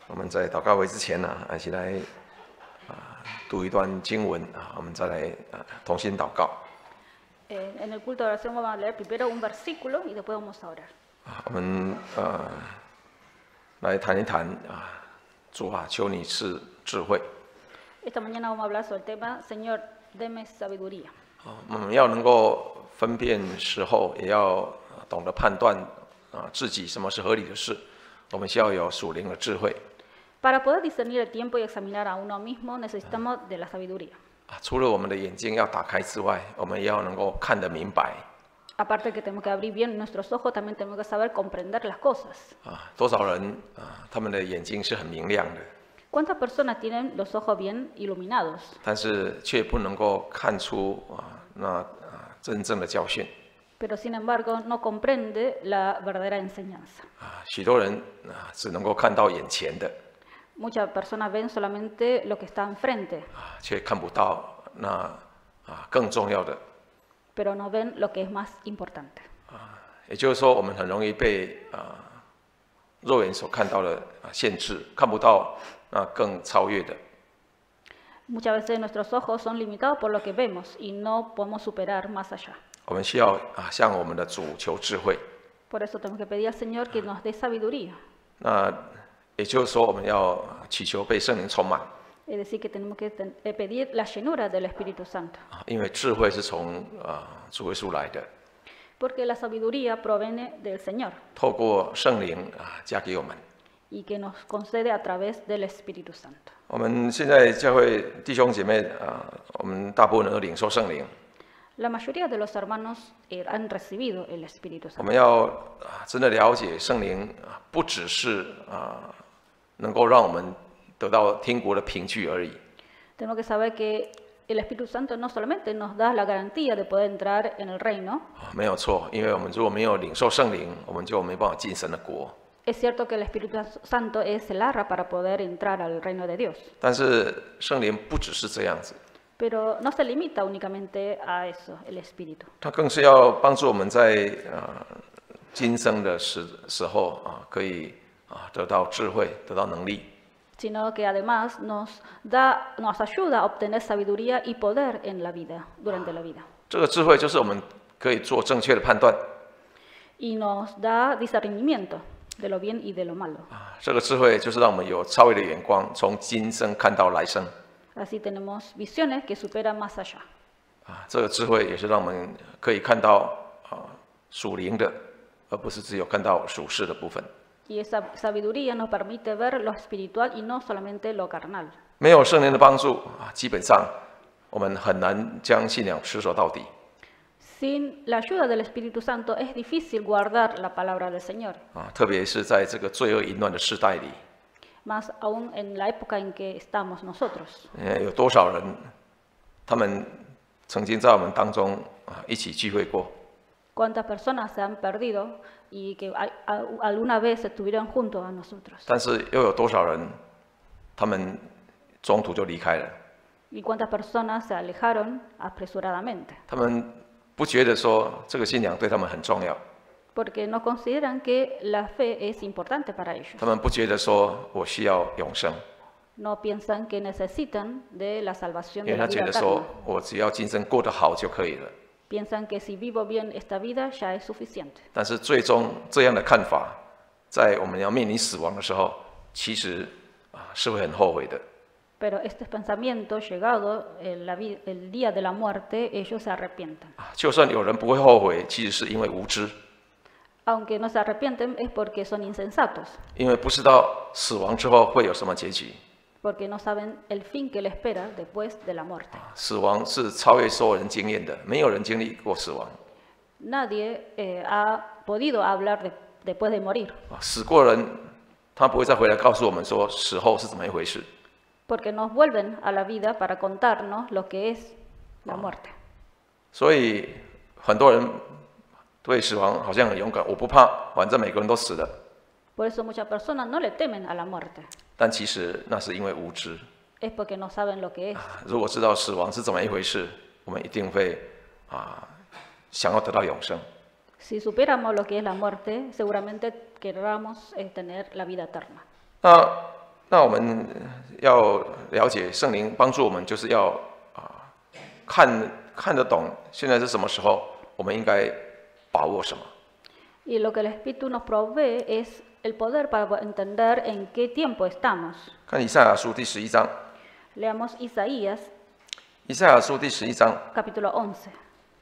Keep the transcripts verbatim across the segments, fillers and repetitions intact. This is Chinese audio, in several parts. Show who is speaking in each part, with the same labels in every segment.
Speaker 1: 我们在祷告会之前呢，一起来啊读一段经文啊，我们再来啊同心祷告。
Speaker 2: En el culto de oración vamos a leer primero un versículo y después vamos a orar.
Speaker 1: 啊，我们呃来谈一谈啊，主啊，求你赐智慧。
Speaker 2: Esta mañana vamos a hablar sobre el tema, Señor, deme sabiduría.
Speaker 1: 啊，我们要能够分辨时候，也要懂得判断啊自己什么是合理的事。我们需要有属灵的智慧。
Speaker 2: Para poder discernir el tiempo y examinar a uno mismo, necesitamos de la sabiduría.
Speaker 1: 啊，除了我们的眼睛要打开之外，我们也要能够看得明白。
Speaker 2: Aparte que tenemos que abrir bien nuestros ojos, también tenemos que saber comprender las cosas.
Speaker 1: 啊，多少人啊，他们的眼睛是很明亮的，
Speaker 2: ¿Cuántas personas tienen los ojos bien iluminados,
Speaker 1: 但是却不能够看出啊那啊真正的教训。
Speaker 2: pero sin embargo no comprende la verdadera enseñanza?
Speaker 1: 啊，许多人啊只能够看到眼前的，
Speaker 2: Muchas personas ven solamente lo que está enfrente,
Speaker 1: 啊，却看不到那啊更重要的。
Speaker 2: pero no ven lo que es más importante.
Speaker 1: 也就是说，我们很容易被啊肉眼所看到的啊限制，看不到那更超越的。
Speaker 2: Muchas veces nuestros ojos son limitados por lo que vemos y no podemos superar más allá.
Speaker 1: 我们需要啊向我们的主求智慧。
Speaker 2: Por eso tenemos que pedir al Señor que nos dé sabiduría.
Speaker 1: 那也就是说，我们要祈求被圣灵充满。
Speaker 2: Es decir, que tenemos que ten- eh, pedir la llenura del Espíritu Santo.
Speaker 1: 啊，因为智慧是从啊主耶稣来的，
Speaker 2: Porque la sabiduría proviene del Señor
Speaker 1: 透过圣灵啊加给我们。
Speaker 2: y que nos concede a través del Espíritu Santo.
Speaker 1: 我们现在教会弟兄姐妹啊，我们大部分人都领受圣灵。
Speaker 2: La mayoría de los hermanos eh, han recibido el Espíritu
Speaker 1: 我
Speaker 2: Santo.
Speaker 1: 们要啊真的了解圣灵啊，不只是啊能够让我们得到天国的凭据而已。
Speaker 2: Tenemos que saber que el Espíritu Santo no solamente nos da la garantía de poder entrar en el reino.
Speaker 1: 啊没有错，因为我们如果没有领受圣灵，我们就没办法进神的国。
Speaker 2: Es cierto que el Espíritu Santo es el arra para poder entrar al reino de Dios.
Speaker 1: 但是圣灵不只是这样子，
Speaker 2: Pero no se limita únicamente a eso, el Espíritu.
Speaker 1: 它更是要帮助我们在啊今生的时时候啊，可以啊得到智慧，得到能力。
Speaker 2: Sino que además nos da, nos ayuda a obtener sabiduría y poder en la vida, durante la vida.
Speaker 1: 这个智慧就是我们可以做正确的判断。
Speaker 2: Y nos da discernimiento de lo bien y de lo malo.
Speaker 1: 啊，这个智慧就是让我们有超越的眼光，从今生看到来生。
Speaker 2: Así tenemos visiones que superan más allá.
Speaker 1: 啊，这个智慧也是让我们可以看到啊属灵的，而不是只有看到属世的部分。
Speaker 2: Y esa sabiduría nos permite ver lo espiritual y no solamente lo carnal.
Speaker 1: 没有圣灵的帮助啊，基本上我们很难将信仰持守到底。
Speaker 2: Sin la ayuda del Espíritu Santo es difícil guardar la palabra del Señor,
Speaker 1: 啊，特别是在这个罪恶淫乱的时代里，
Speaker 2: más aún en la época en que estamos nosotros.
Speaker 1: 呃，有多少人，他们曾经在我们当中啊一起聚会过，
Speaker 2: Cuántas personas se han perdido y que a- a- alguna vez estuvieron junto a nosotros.
Speaker 1: 但是又有多少人，他们中途就离开了，
Speaker 2: Y cuántas personas se alejaron apresuradamente,
Speaker 1: 他们不觉得说这个信仰对他们很重要，
Speaker 2: porque no consideran que la fe es importante para ellos.
Speaker 1: 他们不觉得说我需要永生，
Speaker 2: No piensan que necesitan de la salvación
Speaker 1: 因
Speaker 2: de
Speaker 1: 为
Speaker 2: la
Speaker 1: 他觉
Speaker 2: vida
Speaker 1: 得说
Speaker 2: eterna.
Speaker 1: 我只要今生过得好就可以了。
Speaker 2: Piensan que si vivo bien esta vida ya es suficiente.
Speaker 1: 但是最终这样的看法，在我们要面临死亡的时候，其实啊是会很后悔的。
Speaker 2: Pero este pensamiento, llegado el, la vi- el día de la muerte, ellos se arrepienten.
Speaker 1: 啊就算有人不会后悔，其实是因为无知，
Speaker 2: Aunque no se arrepienten es porque son insensatos,
Speaker 1: 因为不知道死亡之后会有什么结局。
Speaker 2: porque no saben el fin que le espera después de la muerte.
Speaker 1: 死亡是超越所有人经验的，没有人经历过死亡。
Speaker 2: Nadie eh, ha podido hablar de- después de morir,
Speaker 1: 啊死过的人，他不会再回来告诉我们说死后是怎么一回事。
Speaker 2: porque nos vuelven a la vida para contarnos lo que es la muerte.
Speaker 1: 所以很多人对死亡好像很勇敢，我不怕，反正每个人都死了。
Speaker 2: Por eso muchas personas no le temen a la muerte,
Speaker 1: 但其实那是因为无知。
Speaker 2: es porque no saben lo que es.
Speaker 1: 如果知道死亡是怎么一回事，我们一定会啊想要得到永生。
Speaker 2: Si supiéramos lo que es la muerte, seguramente querramos eh, tener la vida eterna.
Speaker 1: 那那我们要了解圣灵帮助我们，就是要啊看看得懂现在是什么时候，我们应该把握什么。
Speaker 2: Y lo que el Espíritu nos provee es el poder para entender en qué tiempo estamos.
Speaker 1: 看以赛亚书第十一章，
Speaker 2: Leamos Isaías,
Speaker 1: 以赛亚书第十一章，
Speaker 2: capítulo once.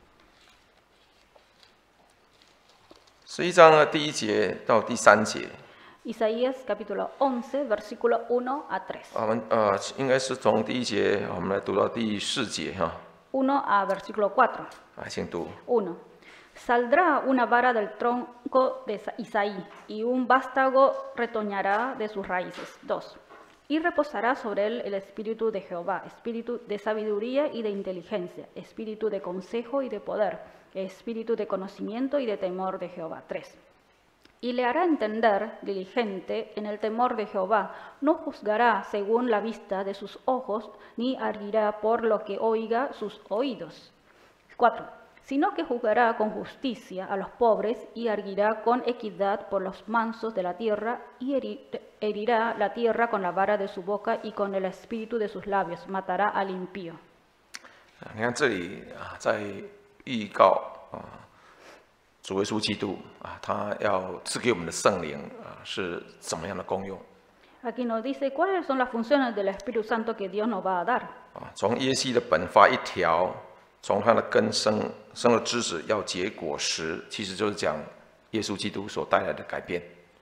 Speaker 1: 十一章的第一节到第三节，
Speaker 2: Isaías, capítulo once, versículo uno a tres.
Speaker 1: 我们呃应该是从第一节我们来读到第四节哈，
Speaker 2: uno a versículo cuatro.
Speaker 1: 来请读。
Speaker 2: uno. Saldrá una vara del tronco de Isaí, y un vástago retoñará de sus raíces. dos. Y reposará sobre él el espíritu de Jehová, espíritu de sabiduría y de inteligencia, espíritu de consejo y de poder, espíritu de conocimiento y de temor de Jehová. tres. Y le hará entender, diligente, en el temor de Jehová, no juzgará según la vista de sus ojos, ni arguirá por lo que oiga sus oídos. cuatro. Sino que juzgará con justicia a los pobres y arguirá con equidad por los mansos de la tierra y herirá la tierra con la vara de su boca y con el espíritu de sus labios, matará al impío.
Speaker 1: 你看这里啊，在预告啊，主耶稣基督啊，他要赐给我们的圣灵啊，是怎么样的功用
Speaker 2: Aquí nos dice cuáles son las funciones del Espíritu Santo que Dios nos va a dar.
Speaker 1: 啊？从耶西的本发一条，从它的根生生了枝子，要结果实，其实就是讲耶稣基督所带来的改变。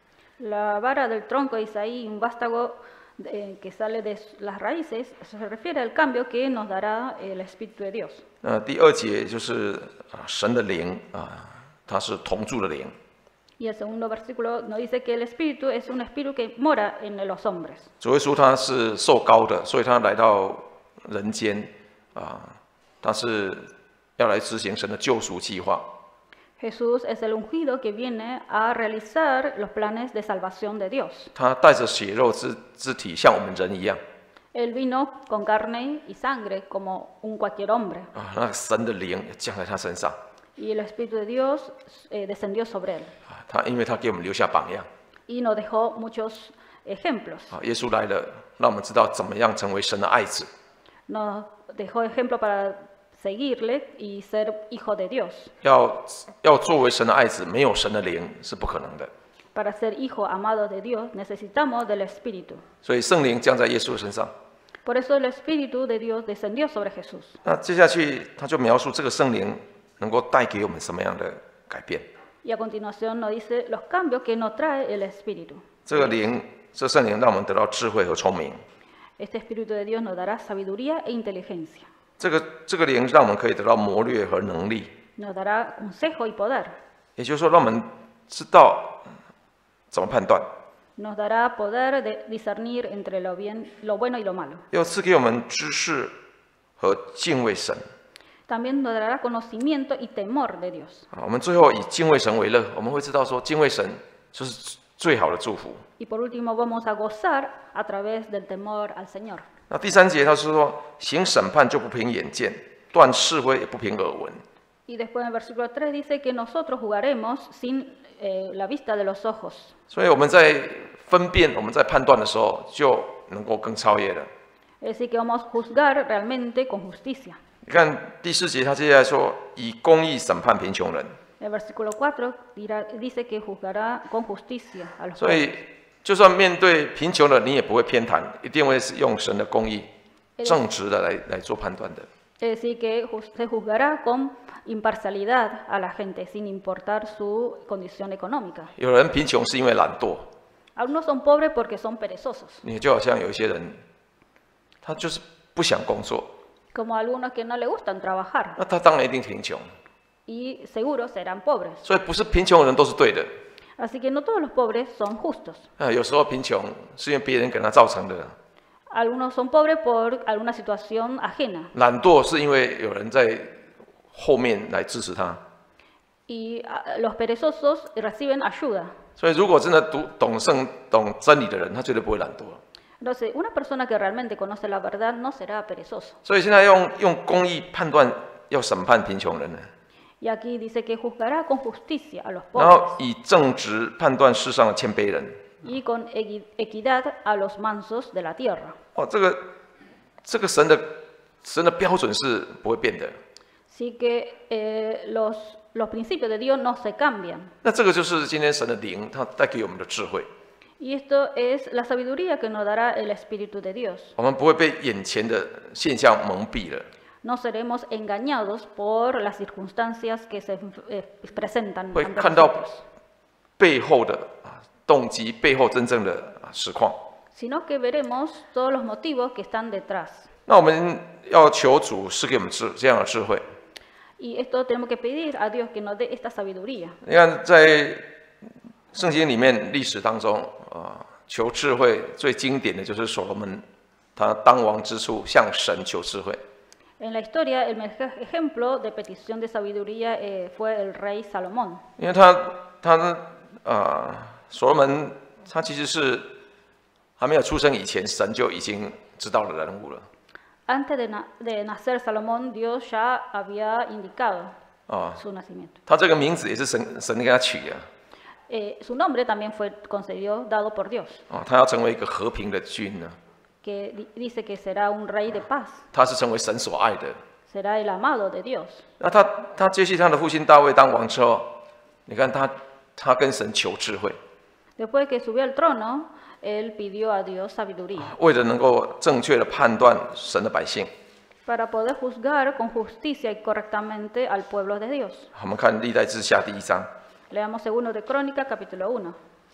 Speaker 2: La vara del tronco de Isaí, un vástago eh, que sale de las raíces, se refiere al cambio que nos dará el Espíritu de Dios.
Speaker 1: 那第二节就是啊，神的灵啊，它是同住的灵。
Speaker 2: Y el segundo versículo nos dice que el Espíritu es un Espíritu que mora en los hombres.
Speaker 1: 主耶稣他是受膏的，所以他来到人间啊，他是要来执行神的救赎计划。
Speaker 2: Jesús es el ungido que viene a realizar los planes de salvación de Dios.
Speaker 1: 他带着血肉之肢体，像我们人一样
Speaker 2: Él vino con carne y sangre como un cualquier hombre.
Speaker 1: 啊，那神的灵也降在他身上
Speaker 2: Y el Espíritu de Dios eh, descendió sobre él.
Speaker 1: 啊，他因为他给我们留下榜样
Speaker 2: Y nos dejó muchos ejemplos.
Speaker 1: 啊，耶稣来了，让我们知道怎么样成为神的爱子。
Speaker 2: Nos dejó ejemplo para seguirle y ser hijo de Dios.
Speaker 1: 要要作为神的爱子，没有神的灵是不可能的。
Speaker 2: Para ser hijo amado de Dios necesitamos del Espíritu.
Speaker 1: 所以圣灵降在耶稣的身上。
Speaker 2: Por eso el Espíritu de Dios descendió sobre Jesús.
Speaker 1: 那接下去他就描述这个圣灵能够带给我们什么样的改变。
Speaker 2: Y a continuación nos dice los cambios que nos trae el Espíritu.
Speaker 1: 这个灵，这圣灵让我们得到智慧和聪明。
Speaker 2: Este Espíritu de Dios nos dará sabiduría e inteligencia.
Speaker 1: 这个这个灵让我们可以得到谋略和能力，
Speaker 2: Nos dará consejo y poder.
Speaker 1: 也就是说，让我们知道怎么判断，
Speaker 2: Nos dará poder de discernir entre lo bien, lo bueno y lo malo.
Speaker 1: 又赐给我们知识和敬畏神。
Speaker 2: También nos dará conocimiento y temor de Dios.
Speaker 1: 啊，我们最后以敬畏神为乐，我们会知道说，敬畏神就是最好的祝福。
Speaker 2: Y por último vamos a gozar a través del temor al Señor.
Speaker 1: 那第三节他是说，行审判就不凭眼见，断是非也不凭耳闻。
Speaker 2: Y después en el versículo tres dice que nosotros jugaremos sin eh, la vista de los ojos.
Speaker 1: 所以我们在分辨、我们在判断的时候，就能够更超越了。
Speaker 2: Es decir, que vamos a juzgar realmente con justicia.
Speaker 1: 你看第四节，他接下来说，以公义审判贫穷人。
Speaker 2: El versículo cuatro dirá, dice que juzgará con justicia a los
Speaker 1: 所以，就算面对贫穷的，你也不会偏袒，一定会是用神的公义、正直的来来做判断的。
Speaker 2: Es decir, que se juzgará con imparcialidad a la gente, sin importar su condición económica.
Speaker 1: 有人贫穷是因为懒惰，
Speaker 2: Algunos son pobres porque son perezosos,
Speaker 1: 你就好像有一些人，他就是不想工作，
Speaker 2: como algunos que no le gustan trabajar
Speaker 1: 那他当然一定贫穷。
Speaker 2: y seguro serán pobres.
Speaker 1: 所以不是贫穷的人都是对的，
Speaker 2: Así que no todos los pobres son justos.
Speaker 1: 啊，有时候贫穷是因为别人给他造成的，
Speaker 2: Algunos son pobres por alguna situación ajena
Speaker 1: 懒惰是因为有人在后面来支持他。
Speaker 2: y ah, los perezosos reciben ayuda.
Speaker 1: 所以如果真的读懂圣、懂真理的人，他绝对不会懒惰。
Speaker 2: Entonces, una persona que realmente conoce la verdad no será perezoso.
Speaker 1: 所以现在用用公义判断，要审判贫穷人呢，
Speaker 2: Y aquí dice que juzgará con justicia a los
Speaker 1: 然
Speaker 2: pobres
Speaker 1: 后以正直判断世上的谦卑人。
Speaker 2: y con equi- equidad a los mansos de la tierra.
Speaker 1: 哦，这个这个神的神的标准是不会变的。
Speaker 2: Así que eh, los, los principios de Dios no se cambian.
Speaker 1: 那这个就是今天神的灵，它带给我们的智慧。
Speaker 2: Y esto es la sabiduría que nos dará el Espíritu de Dios.
Speaker 1: 我们不会被眼前的现象蒙蔽了。
Speaker 2: No seremos engañados por las circunstancias que se eh, presentan
Speaker 1: 会
Speaker 2: ante
Speaker 1: 看到
Speaker 2: nosotros,
Speaker 1: 背后的啊动机，背后真正的啊实况。
Speaker 2: sino que veremos todos los motivos que están detrás.
Speaker 1: 那我们要求主赐给我们智这样的智慧。
Speaker 2: Y esto tenemos que pedir a Dios que nos dé esta sabiduría.
Speaker 1: 你看，在圣经里面历史当中啊，求智慧最经典的就是所罗门，他当王之初向神求智慧。
Speaker 2: En la historia, el mejor ejemplo de petición de sabiduría eh, fue el rey Salomón.
Speaker 1: 因为他他啊，所罗门他其实是还没有出生以前，神就已经知道的人物了。
Speaker 2: Antes de, na- de nacer Salomón, Dios ya había indicado
Speaker 1: 啊，
Speaker 2: su nacimiento.
Speaker 1: 他这个名字也是神神给他取的
Speaker 2: Eh, su nombre también fue concedido, dado por Dios,
Speaker 1: 啊，他要成为一个和平的君呢，
Speaker 2: que di- dice que será un rey de paz,
Speaker 1: 他是成为神所爱的。
Speaker 2: será el amado de Dios.
Speaker 1: 那他他接续他的父亲大卫当王之后，你看他他跟神求智慧，
Speaker 2: Después que subió al trono, él pidió a Dios sabiduría
Speaker 1: 为了能够正确的判断神的百姓。
Speaker 2: para poder juzgar con justicia y correctamente al pueblo de Dios.
Speaker 1: 我们看历代志下第一章，
Speaker 2: Leamos Segundo de Crónicas, capítulo uno.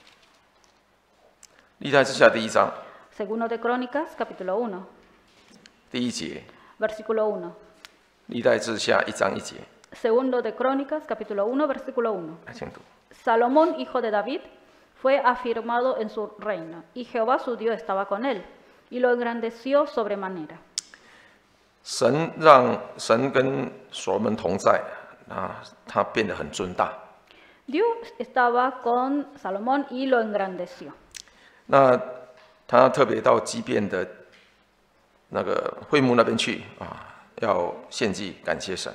Speaker 1: 历代志下第一章
Speaker 2: Segundo de Crónicas, capítulo uno,
Speaker 1: 第一节，
Speaker 2: versículo uno.
Speaker 1: 历代志下一章一节，
Speaker 2: Segundo de Crónicas, capítulo uno, versículo uno.
Speaker 1: 来请读。
Speaker 2: Salomón, hijo de David, fue afirmado en su reino, y Jehová su Dios estaba con él, y lo engrandeció sobremanera.
Speaker 1: 神让神跟所罗门同在啊，他变得很尊大。
Speaker 2: Dios estaba con Salomón y lo engrandeció.
Speaker 1: 那他特别到基遍的那个会幕那边去啊，要献祭感谢神。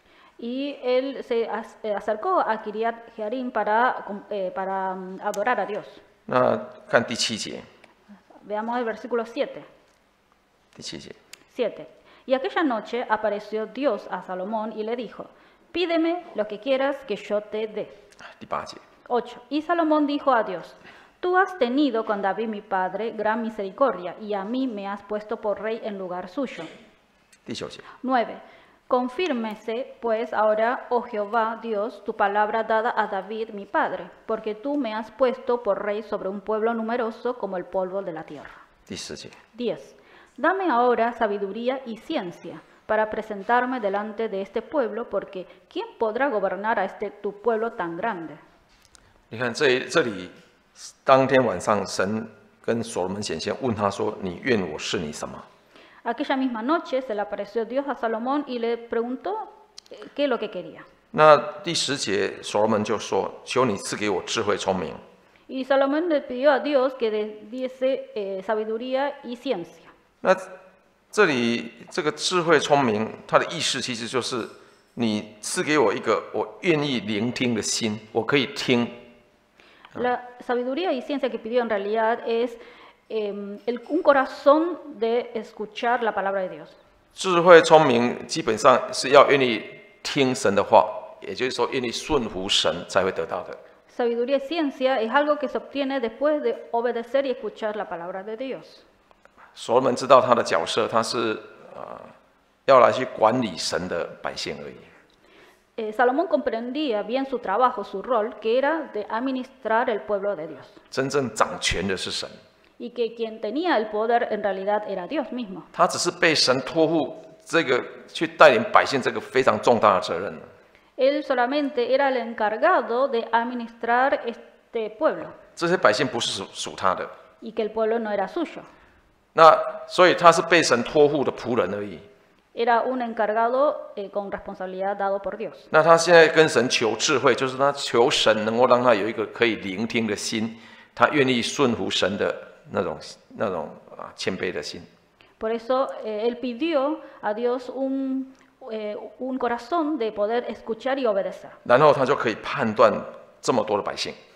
Speaker 2: Y él se ac- eh, acercó a Kiriat Jearim para, eh, para mm, adorar a Dios.
Speaker 1: 那看第七节，
Speaker 2: Veamos el versículo siete.
Speaker 1: 第七节，
Speaker 2: siete. Y aquella noche apareció Dios a Salomón y le dijo, pídeme lo que quieras que yo te dé.
Speaker 1: 第八节，
Speaker 2: ocho. Y Salomón dijo a Dios, tú has tenido con David mi padre gran misericordia, y a mí me has puesto por rey en lugar suyo.
Speaker 1: 第九节，
Speaker 2: nueve. Confírmese, pues, ahora, oh Jehová, Dios, tu palabra dada a David mi padre, porque tú me has puesto por rey sobre un pueblo numeroso como el polvo de la tierra.
Speaker 1: 第十节，
Speaker 2: diez. Dame ahora sabiduría y ciencia para presentarme delante de este pueblo, porque ¿quién podrá gobernar a este tu pueblo tan grande?
Speaker 1: 你看这这里，当天晚上神跟所罗门显现，问他说：“你愿我是你什么
Speaker 2: Aquella misma noche se le apareció Dios a Salomón y le preguntó eh, qué es lo que quería.
Speaker 1: 那第十节，所罗门就说：“求你赐给我智慧聪明。
Speaker 2: Y Salomón le pidió a Dios que le diese eh, sabiduría y ciencia. ”
Speaker 1: 那这里这个智慧聪明，它的意思其实就是你赐给我一个我愿意聆听的心，我可以听。
Speaker 2: La sabiduría y ciencia que pidió en realidad es eh, el- un corazón de escuchar la palabra de Dios.
Speaker 1: 智慧聪明基本上是要愿意听神的话，也就是说愿意顺服神才会得到的。
Speaker 2: Sabiduría y ciencia es algo que se obtiene después de obedecer y escuchar la palabra de Dios.
Speaker 1: 所罗门知道他的角色，他是呃要来去管理神的百姓而已。
Speaker 2: Eh, Salomón comprendía bien su trabajo, su rol, que era de administrar el pueblo de Dios.
Speaker 1: 真正掌权的是神，
Speaker 2: Y que quien tenía el poder en realidad era Dios mismo.
Speaker 1: 他只是被神托付这个去带领百姓这个非常重大的责任。
Speaker 2: Él solamente era el encargado de administrar este pueblo
Speaker 1: 这些百姓不是属属他的，
Speaker 2: y que el pueblo no era suyo.
Speaker 1: 那所以他是被神托付的仆人而已。
Speaker 2: Era un encargado eh, con responsabilidad dado por Dios.
Speaker 1: 那他现在跟神求智慧，就是他求神能够让他有一个可以聆听的心，他愿意顺服神的那种那种啊谦卑的心。
Speaker 2: Por eso eh, él pidió a Dios un, eh, un corazón de poder escuchar y obedecer.
Speaker 1: 然后他就可以判断这么多的百姓。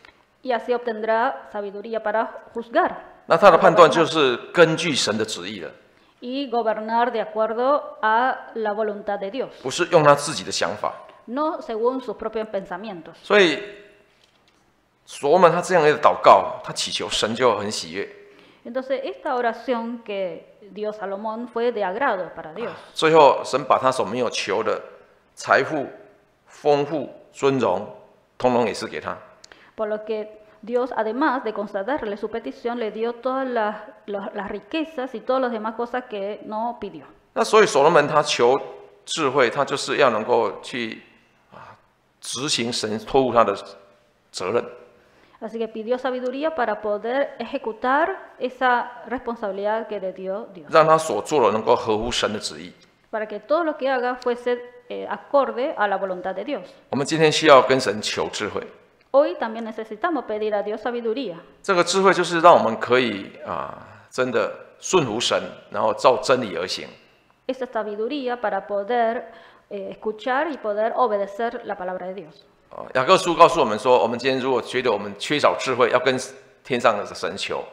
Speaker 2: y así obtendrá sabiduría para juzgar
Speaker 1: 那他的判断就是根据神的旨意了，
Speaker 2: y gobernar de acuerdo a la voluntad de Dios,
Speaker 1: 不是用他自己的想法。
Speaker 2: no según sus propios pensamientos.
Speaker 1: 所以所罗门他这样的祷告，他祈求神就很喜悦。
Speaker 2: Entonces, esta oración que dio Salomón fue de agrado para Dios.
Speaker 1: 最后，神把他所没有求的财富、丰富、尊荣，通通也是给他。
Speaker 2: Por lo que Dios, además de constatarle su petición, le dio todas las, las- las riquezas y todas las demás cosas que no pidió.
Speaker 1: 那所以所罗门他求智慧，他就是要能够去啊执行神托付他的责任。
Speaker 2: Así que pidió sabiduría para poder ejecutar esa responsabilidad que le dio Dios,
Speaker 1: 让他所做的能够合乎神的旨意。
Speaker 2: para que todo lo que haga fuese eh, acorde a la voluntad de Dios.
Speaker 1: 我们今天需要跟神求智慧，
Speaker 2: Hoy también necesitamos pedir a Dios sabiduría.
Speaker 1: 这个智慧就是让我们可以啊真的顺服神，然后照真理而行。
Speaker 2: Esa sabiduría para poder eh, escuchar y poder obedecer la palabra de Dios.
Speaker 1: 啊，雅各书告诉我们说，我们今天如果觉得我们缺少智慧，要跟天上的神求。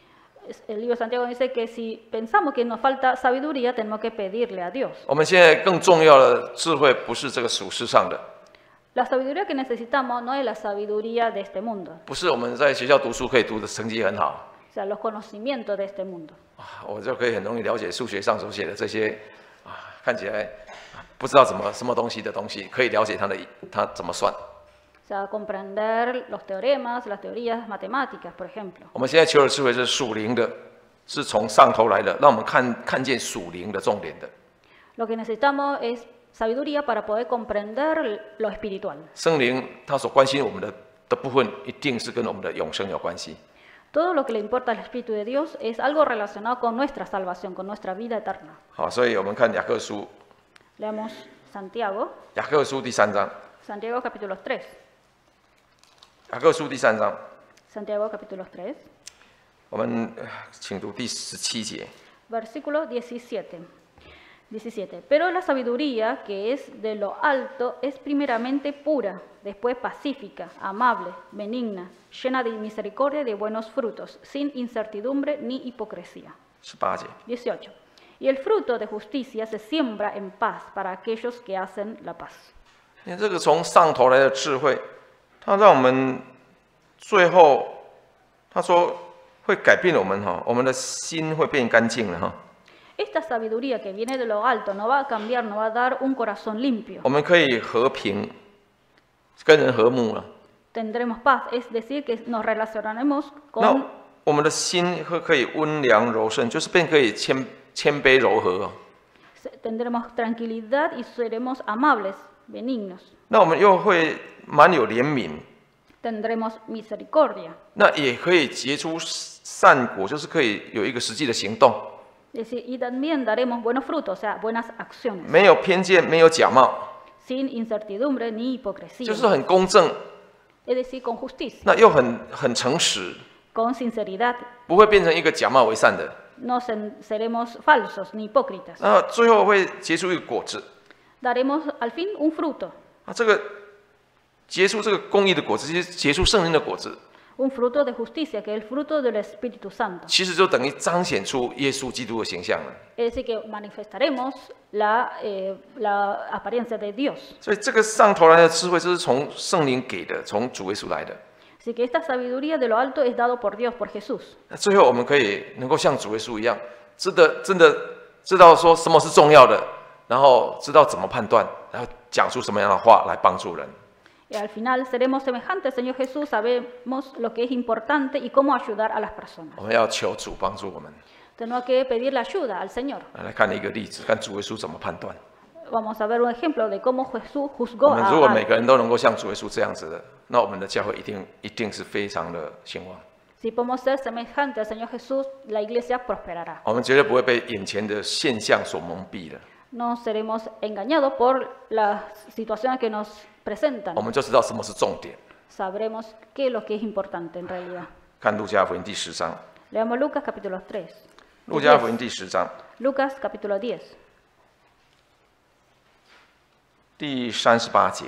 Speaker 2: Es- El libro de Santiago dice que si pensamos que nos falta sabiduría, tenemos que pedirle a Dios.
Speaker 1: 我们现在更重要的智慧不是这个属世上的，
Speaker 2: La sabiduría que necesitamos no es la sabiduría de este mundo,
Speaker 1: 不是我们在学校读书可以读的成绩很好，
Speaker 2: o sea, los conocimientos de este mundo.
Speaker 1: 啊我就可以很容易了解数学上所写的这些啊，看起来啊不知道怎么什么东西的东西，可以了解它的它怎么算。
Speaker 2: O sea, comprender los teoremas, las teorías matemáticas, por ejemplo.
Speaker 1: 我们现在求的智慧是属灵的，是从上头来的，让我们看看见属灵的重点的。
Speaker 2: Lo que necesitamos es sabiduría para poder comprender lo espiritual.
Speaker 1: 圣灵他所关心我们的的部分，一定是跟我们的永生有关系。
Speaker 2: Todo lo que le importa al Espíritu de Dios es algo relacionado con nuestra salvación, con nuestra vida eterna.
Speaker 1: 好，所以我们看雅各书，
Speaker 2: Leamos Santiago,
Speaker 1: 雅各书第三章，
Speaker 2: Santiago capítulo tres.
Speaker 1: 雅各书第三章，
Speaker 2: Santiago capítulo tres,
Speaker 1: 我们呃请读第十七节。
Speaker 2: versículo diecisiete. diecisiete. Pero la sabiduría que es de lo alto es primeramente pura, después pacífica, amable, benigna, llena de misericordia y de buenos frutos, sin incertidumbre ni hipocresía.
Speaker 1: 十八节，
Speaker 2: dieciocho. Y el fruto de justicia se siembra en paz para aquellos que hacen la paz.
Speaker 1: 你看这个从上头来的智慧，它让我们最后，他说会改变我们哈，我们的心会变干净了哈，
Speaker 2: Esta sabiduría que viene de lo alto no va a cambiar, no va a dar un corazón limpio.
Speaker 1: 我们可以和平，跟人和睦了。
Speaker 2: Tendremos paz, es decir, que nos relacionaremos
Speaker 1: 那
Speaker 2: con
Speaker 1: 我们的心会可以温良柔顺，就是变可以谦谦卑柔和哦。
Speaker 2: tendremos tranquilidad y seremos amables, benignos.
Speaker 1: 那我们又会蛮有怜悯，
Speaker 2: Tendremos misericordia.
Speaker 1: 那也可以结出善果，就是可以有一个实际的行动，
Speaker 2: Es decir, y también daremos buenos frutos, o sea, buenas acciones,
Speaker 1: 没有偏见，没有假冒，
Speaker 2: sin incertidumbre ni
Speaker 1: 就
Speaker 2: hipocresía.
Speaker 1: 是很公正，
Speaker 2: Es decir, con justicia,
Speaker 1: 那又很很诚实，
Speaker 2: con sinceridad.
Speaker 1: 不会变成一个假冒为善的。
Speaker 2: No sen- seremos falsos ni hipócritas.
Speaker 1: 那最后会结出一个果子
Speaker 2: Daremos al fin un fruto,
Speaker 1: 啊，这个结出这个公义的果子，其实结出圣灵的果子，
Speaker 2: un fruto de justicia, que es el fruto del Espíritu Santo.
Speaker 1: 其实就等于彰显出耶稣基督的形象了。
Speaker 2: Es decir, que manifestaremos la, eh, la apariencia de Dios.
Speaker 1: 所以这个上头来的智慧，就是从圣灵给的，从主耶稣来的。
Speaker 2: Así que esta sabiduría de lo alto es dado por Dios, por Jesús.
Speaker 1: 那最后我们可以能够像主耶稣一样，真的真的知道说什么是重要的，然后知道怎么判断，然后讲出什么样的话来帮助人。
Speaker 2: Y al final seremos semejantes al Señor Jesús, sabemos lo que es importante y cómo ayudar a las personas.
Speaker 1: 我们要求主帮助我们。
Speaker 2: Tenemos que pedirle ayuda al Señor.
Speaker 1: 来看一个例子，看主耶稣怎么判断。
Speaker 2: Vamos a ver un ejemplo de cómo Jesús juzgó
Speaker 1: 我们
Speaker 2: a,
Speaker 1: 如果
Speaker 2: a-
Speaker 1: 每个人都能够像主耶稣这样子的，那我们的教会一定一定是非常的兴旺。
Speaker 2: Si podemos ser semejantes al Señor Jesús, la iglesia prosperará.
Speaker 1: 我们绝对不会被眼前的现象所蒙蔽的，
Speaker 2: No seremos engañados por las situaciones que nos presentan.
Speaker 1: 我们就知道什么是重点。
Speaker 2: Sabremos qué es lo que es importante en realidad.
Speaker 1: 看路加福音第十章，
Speaker 2: Leamos Lucas capítulo tres.
Speaker 1: 路加福音第十章
Speaker 2: Lucas capítulo diez,
Speaker 1: 第三十八节，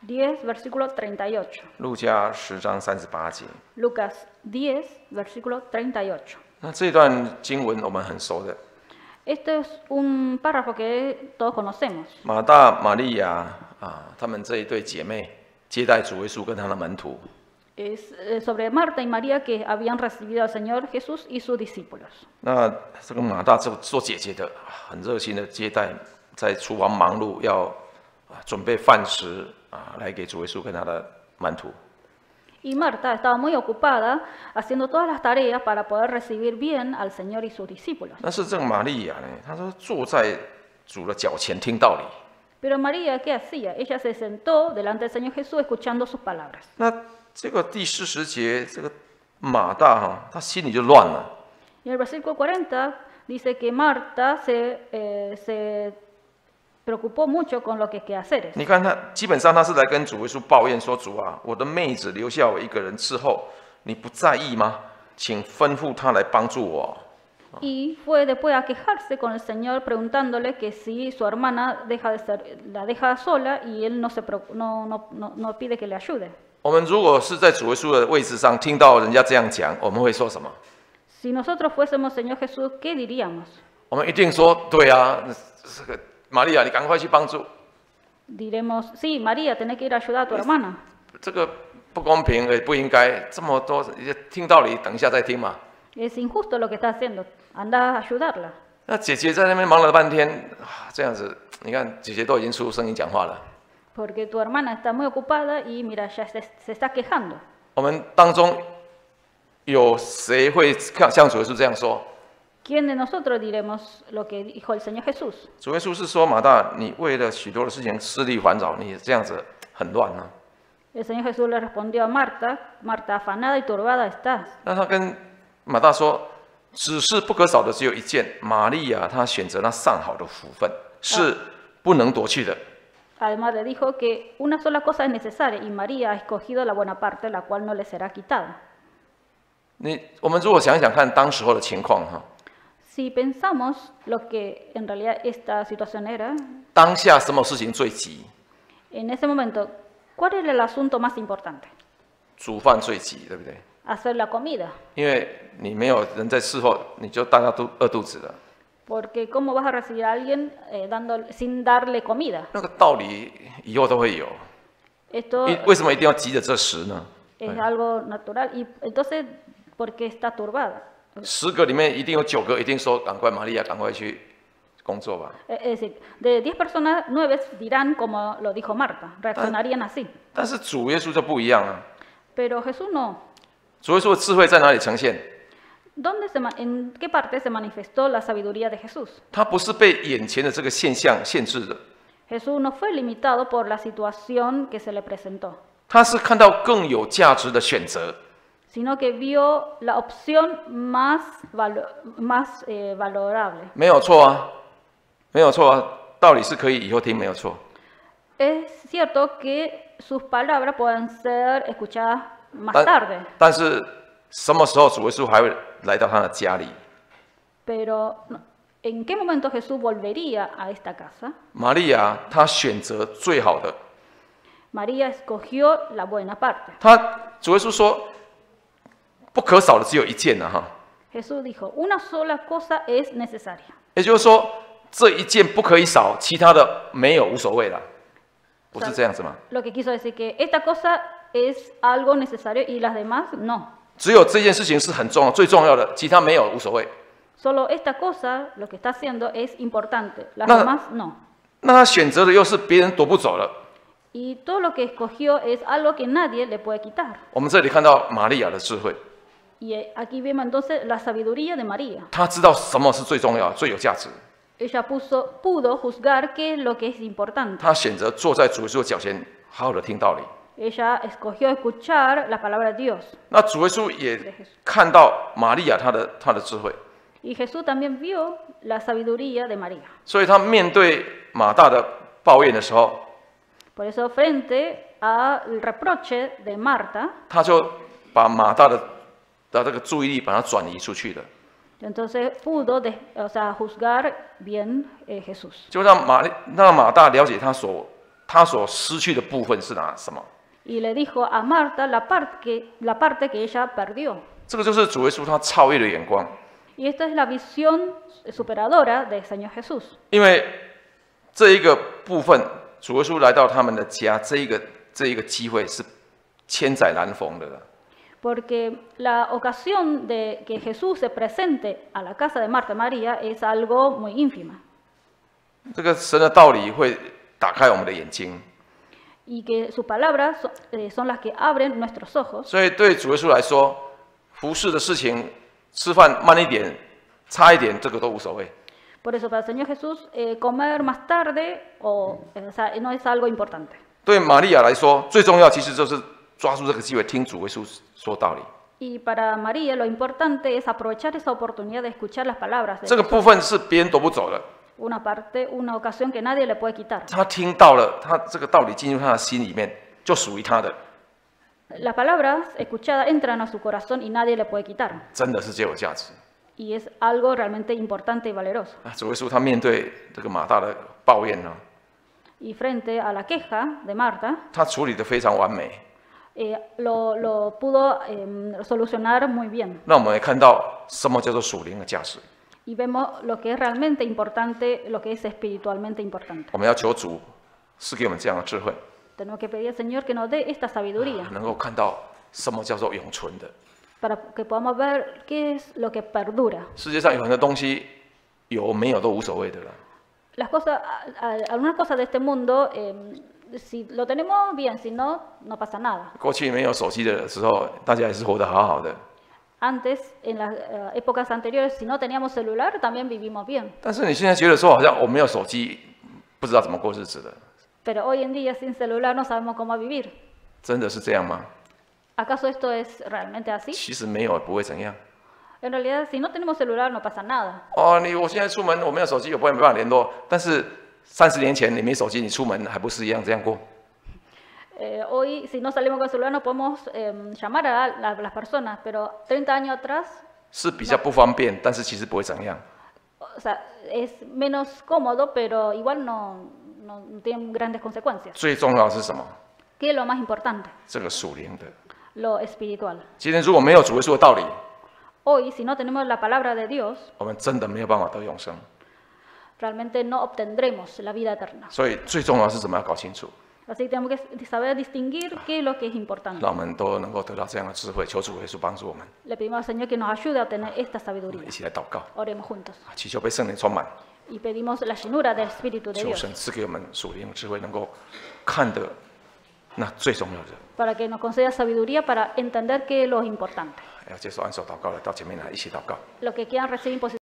Speaker 2: diez, versículo treinta y ocho.
Speaker 1: 路加十章三十八节。
Speaker 2: Lucas diez, versículo treinta y ocho.
Speaker 1: 那这段经文我们很熟的，
Speaker 2: Este es un párrafo que todos conocemos.
Speaker 1: 马大、玛利亚啊，他们这一对姐妹接待主耶稣跟他的门徒。
Speaker 2: Es eh, sobre Marta y María que habían recibido al Señor Jesús y sus discípulos.
Speaker 1: 那这个马大做做姐姐的，很热心的接待，在厨房忙碌，要啊准备饭食啊，来给主耶稣跟他的门徒。
Speaker 2: Y Marta estaba muy ocupada haciendo todas las tareas para poder recibir bien al Señor y sus discípulos.
Speaker 1: 但是这个玛利亚呢，她说坐在主的脚前听道理。
Speaker 2: Pero María, ¿qué hacía? Ella se sentó delante del Señor Jesús escuchando sus palabras.
Speaker 1: 那这个第四十节，这个马大哈，他心里就乱了。
Speaker 2: Y en el versículo cuarenta dice que Marta se, eh, se preocupó mucho con lo que quehaceres.
Speaker 1: 你看他，基本上他是来跟主耶稣抱怨说：“主啊，我的妹子留下我一个人伺候，你不在意吗？请吩咐他来帮助我。”
Speaker 2: Y fue después a quejarse con el Señor preguntándole que si su hermana deja de ser, la deja sola y él no, se, no, no, no, no pide que le ayude.
Speaker 1: 我们如果是在主耶稣的位置上，听到人家这样讲，我们会说什么？
Speaker 2: Si nosotros fuésemos Señor Jesús, ¿qué diríamos?
Speaker 1: 我们一定说：“对啊，这个玛利亚，你赶快去帮助。
Speaker 2: Diremos, sí, María, tenés que ir a ayudar a tu hermana.
Speaker 1: 这个不公平，也不应该这么多。听道理，等一下再听嘛。”
Speaker 2: Es injusto lo que está haciendo. Anda a ayudarla.
Speaker 1: 那姐姐在那边忙了半天，啊，这样子，你看姐姐都已经出声音讲话了。
Speaker 2: Porque tu hermana está muy ocupada y mira, ya se, se está quejando.
Speaker 1: 我们当中有谁会像主耶稣这样说？
Speaker 2: ¿Quién de nosotros diremos lo que dijo el Señor Jesús?
Speaker 1: 主耶稣是说：“马大，你为了许多的事情思虑烦扰，你这样子很乱啊。”
Speaker 2: El Señor Jesús le respondió a Marta, Marta, afanada y turbada estás.
Speaker 1: 那他跟马大说：“只是不可少的只有一件，玛利亚她选择那上好的福分，是不能夺去的。”
Speaker 2: Además le dijo que una sola cosa es necesaria y María ha escogido la buena parte, la cual no le será quitada.
Speaker 1: 你我们如果想想看当时候的情况哈，
Speaker 2: Si pensamos lo que en realidad esta situación era,
Speaker 1: 当下什么事情最急？
Speaker 2: en ese momento, ¿cuál era el asunto más importante?
Speaker 1: 煮饭最急，对不对？
Speaker 2: Hacer la comida.
Speaker 1: 因为你没有人在伺候，你就大家都饿肚子了。
Speaker 2: Porque ¿cómo vas a recibir a alguien eh, dando, sin darle comida?
Speaker 1: 那个道理以后都会有。
Speaker 2: Esto
Speaker 1: 为什么一定要急着这时呢？
Speaker 2: es algo natural. Y entonces, ¿por qué está turbada?
Speaker 1: 十个里面一定有九个一定说：“赶快，玛利亚，赶快去工作吧。”
Speaker 2: Es decir, de diez personas, nueve dirán como lo dijo Marta, reaccionarían así.
Speaker 1: 但是主耶稣就不一样啊！
Speaker 2: Pero Jesús no.
Speaker 1: 主耶稣的智慧在哪里呈现？
Speaker 2: ¿Dónde se, ¿En qué parte se manifestó la sabiduría de Jesús?
Speaker 1: 他不是被眼前的这个现象限制的，
Speaker 2: Jesús no fue limitado por la situación que se le presentó,
Speaker 1: 他是看到更有价值的选择。
Speaker 2: sino que vio la opción más, valo, más eh, valorable.
Speaker 1: 没有错啊，没有错啊，道理是可以以后听，没有错。
Speaker 2: Es cierto que sus palabras pueden ser escuchadas más
Speaker 1: 但
Speaker 2: tarde,
Speaker 1: 但是什么时候主耶稣还会来到他的家里？
Speaker 2: pero ¿en qué momento Jesús volvería a esta casa?
Speaker 1: 玛利亚她选择最好的，
Speaker 2: María escogió la buena parte.
Speaker 1: 他主耶稣说不可少的只有一件呢、啊、哈。
Speaker 2: Jesús dijo, una sola cosa es necesaria.
Speaker 1: 也就是说，这一件不可以少，其他的没有无所谓了，不是这样子吗？
Speaker 2: Lo que quiso decir que esta cosa es algo necesario y las demás no.
Speaker 1: 只有这件事情是很重要、最重要的，其他没有无所谓。
Speaker 2: Solo esta cosa, lo que está haciendo, es importante. Las
Speaker 1: No.
Speaker 2: demás no.
Speaker 1: 那他选择的又是别人夺不走了。
Speaker 2: Y todo lo que escogió es algo que nadie le puede quitar.
Speaker 1: 我们这里看到玛利亚的智慧，
Speaker 2: Y aquí vemos entonces la sabiduría de María.
Speaker 1: 她知道什么是最重要、最有价值。
Speaker 2: Ella puso, pudo juzgar qué es lo que es importante.
Speaker 1: 她选择坐在主耶稣的脚前，好好的听道理。
Speaker 2: Ella escogió escuchar la palabra de Dios.
Speaker 1: 那主耶稣也看到玛利亚她的她的智慧，
Speaker 2: Y Jesús también vio la sabiduría de María.
Speaker 1: 所以他面对马大的抱怨的时候，
Speaker 2: Por eso, frente al reproche de Marta,
Speaker 1: 他就把马大的的这个注意力把它转移出去了，
Speaker 2: entonces pudo de- o sea, juzgar bien eh, Jesús.
Speaker 1: 就让马让马大了解他所他所失去的部分是哪什么？
Speaker 2: Y le dijo a Marta la parte que, la parte que ella perdió.
Speaker 1: 这个就是主耶稣他超越的眼光，
Speaker 2: Y esta es la visión superadora del Señor Jesús.
Speaker 1: 因为这一个部分，主耶稣来到他们的家，这一个这一个机会是千载难逢的了。
Speaker 2: Porque la ocasión de que Jesús se presente a la casa de Marta y María es algo muy ínfima.
Speaker 1: 这个神的道理会打开我们的眼睛，
Speaker 2: Y que sus palabras son, eh, son las que abren nuestros ojos.
Speaker 1: 所以对主耶稣来说，服侍的事情，吃饭慢一点、差一点，这个都无所谓。
Speaker 2: Por eso para el Señor Jesús eh, comer más tarde o, eh, o sea, no es algo importante.
Speaker 1: 对玛利亚来说，最重要其实就是抓住这个机会听主耶稣说道理。
Speaker 2: Y para María lo importante es aprovechar esa oportunidad de escuchar las palabras de
Speaker 1: 这个
Speaker 2: Jesús.
Speaker 1: 部分是别人夺不走的，
Speaker 2: Una parte, una ocasión que nadie le puede quitar.
Speaker 1: 他听到了，他这个道理进入他的心里面，就属于他的，
Speaker 2: Las palabras escuchadas entran a su corazón y nadie le puede quitar.
Speaker 1: 真的是最有价值。
Speaker 2: Y es algo realmente importante y valeroso.
Speaker 1: 啊，主耶稣他面对这个马大的抱怨呢，
Speaker 2: Y frente a la queja de Marta,
Speaker 1: 他处理得非常完美，
Speaker 2: eh, lo, lo pudo eh, solucionar muy bien.
Speaker 1: 让我们也看到什么叫做属灵的价值。
Speaker 2: Y vemos lo que es realmente importante, lo que es espiritualmente importante.
Speaker 1: 我们要求主赐给我们这样的智慧，
Speaker 2: Tenemos que pedir al Señor que nos dé esta sabiduría
Speaker 1: 能够看到什么叫做永存的。
Speaker 2: para que podamos ver qué es lo que perdura.
Speaker 1: 世界上有很多东西有没有都无所谓的了。
Speaker 2: Las cosas, a- a- algunas cosas de este mundo, eh, si lo tenemos bien, si no, no pasa nada.
Speaker 1: 过去没有手机的时候，大家也是活得好好的。
Speaker 2: Antes, en las eh, épocas anteriores, si no teníamos celular, también vivimos bien.
Speaker 1: 但是你现在觉得说，好像我没有手机，不知道怎么过日子的，
Speaker 2: Pero hoy en día, sin celular, no sabemos cómo vivir.
Speaker 1: 真的是这样吗？
Speaker 2: ¿Acaso esto es realmente así?
Speaker 1: 其实没有，不会怎样。
Speaker 2: En realidad, si no tenemos celular, no pasa nada.
Speaker 1: 哦，你我现在出门我没有手机，我不会没办法联络。但是三十年前你没手机，你出门还不是一样这样过？
Speaker 2: Eh, hoy, si no salimos con celular, no podemos eh, llamar a la- las personas, pero treinta años atrás,
Speaker 1: 是比较不方便，但是其实不会怎样。
Speaker 2: o sea, es menos cómodo, pero igual no, no, no tiene grandes consecuencias.
Speaker 1: 最重要的是什么？
Speaker 2: ¿Qué es lo más importante?
Speaker 1: 这个属灵的。
Speaker 2: Lo espiritual.
Speaker 1: 今天如果没有主耶稣的道理，
Speaker 2: Hoy, si no tenemos la palabra de Dios,
Speaker 1: 我们真的没有办法得永生。
Speaker 2: realmente no obtendremos la vida eterna.
Speaker 1: 所以最重要的是怎么样搞清楚，
Speaker 2: Así que tenemos que saber distinguir qué es lo que es importante.
Speaker 1: 让我们都能够得到这样的智慧。求主耶稣帮助我们，
Speaker 2: Le pedimos al Señor que nos ayude a obtener esta sabiduría.
Speaker 1: 一起来祷告，
Speaker 2: Oremos juntos.
Speaker 1: 祈求被圣灵充满，
Speaker 2: Y pedimos la llenura del Espíritu de
Speaker 1: 求
Speaker 2: Dios
Speaker 1: 神赐给我们属灵的智慧，能够看得那最重要的。
Speaker 2: para que nos conceda sabiduría para entender qué es lo importante.
Speaker 1: 要接受按手祷告的，到前面来一起祷告。
Speaker 2: Lo que quieran recibir